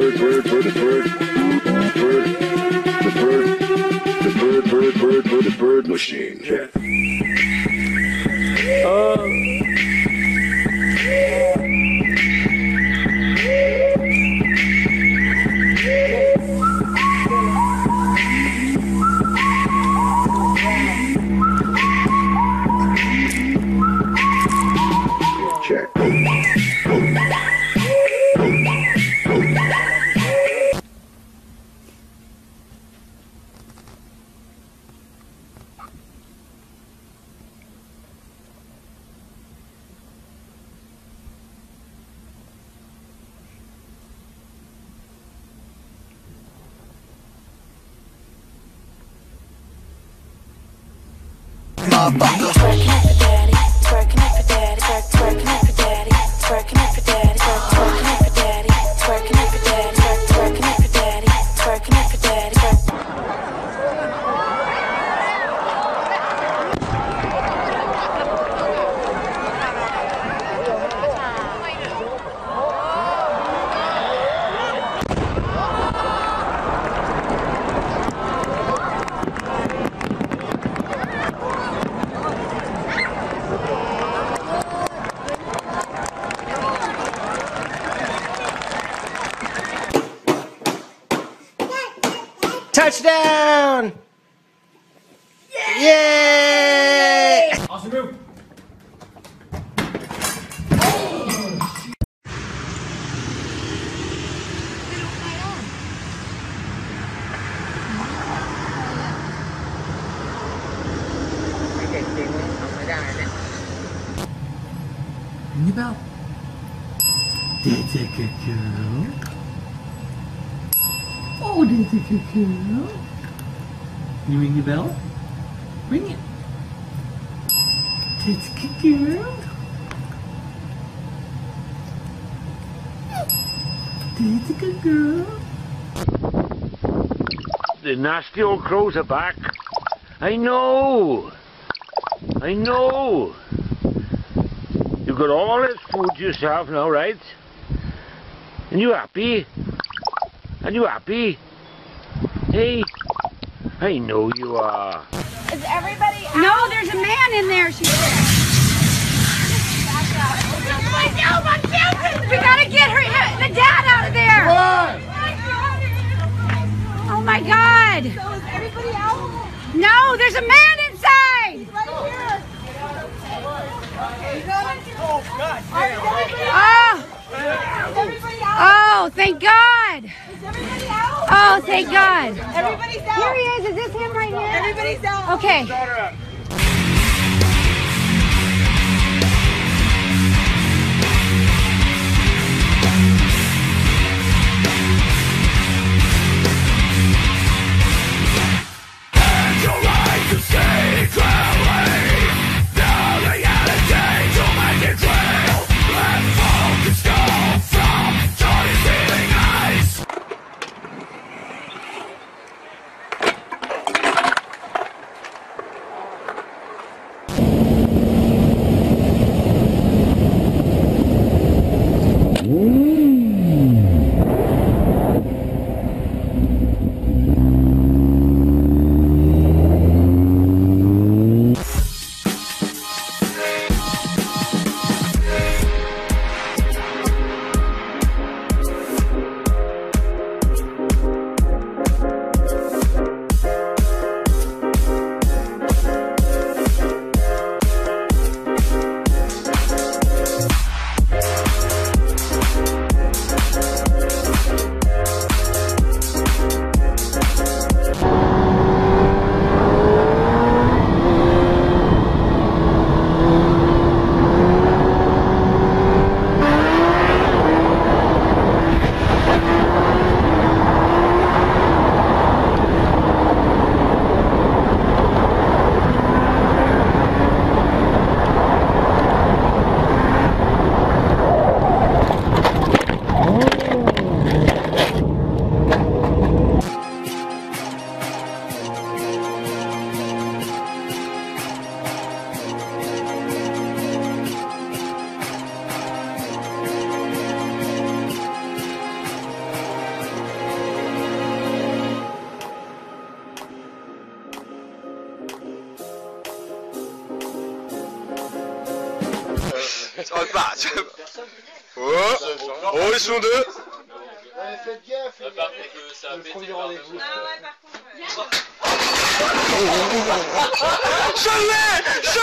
The bird machine. Check. Twerking it for daddy, twerking it for daddy, twerking it for daddy, twerking it for daddy, twerking it for daddy, twerking it for daddy, twerking it for daddy, twerking it for daddy. Touchdown! Yay! Awesome move. Ring the bell. That's a good girl. Oh, that's a good girl. Can you ring the bell? Ring it. That's a good girl. That's a good girl. The nasty old crows are back. I know. I know. You got all this food to yourself now, right? And you happy? And you happy? Hey, I know you are. Is everybody out? No, there's a man in there. She said. We gotta get the dad out of there. Oh my God. So is everybody out? No, there's a man inside. He's right here. Oh, thank God. Is everybody out? Oh, thank God. Everybody's out. Here he is. Is this him right here? Everybody's out. Okay. Ça repart. Oh, oh, ils sont deux. Faites gaffe, Le premier rendez-vous. Je l'ai.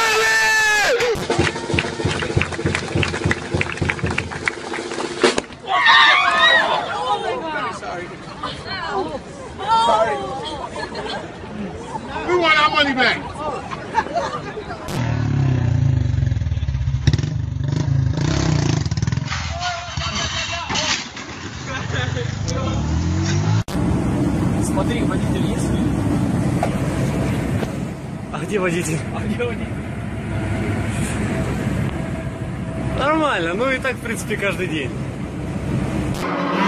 we want our money back. Смотри, водитель есть? А где водитель? А где водитель? Нормально, ну и так, в принципе, каждый день.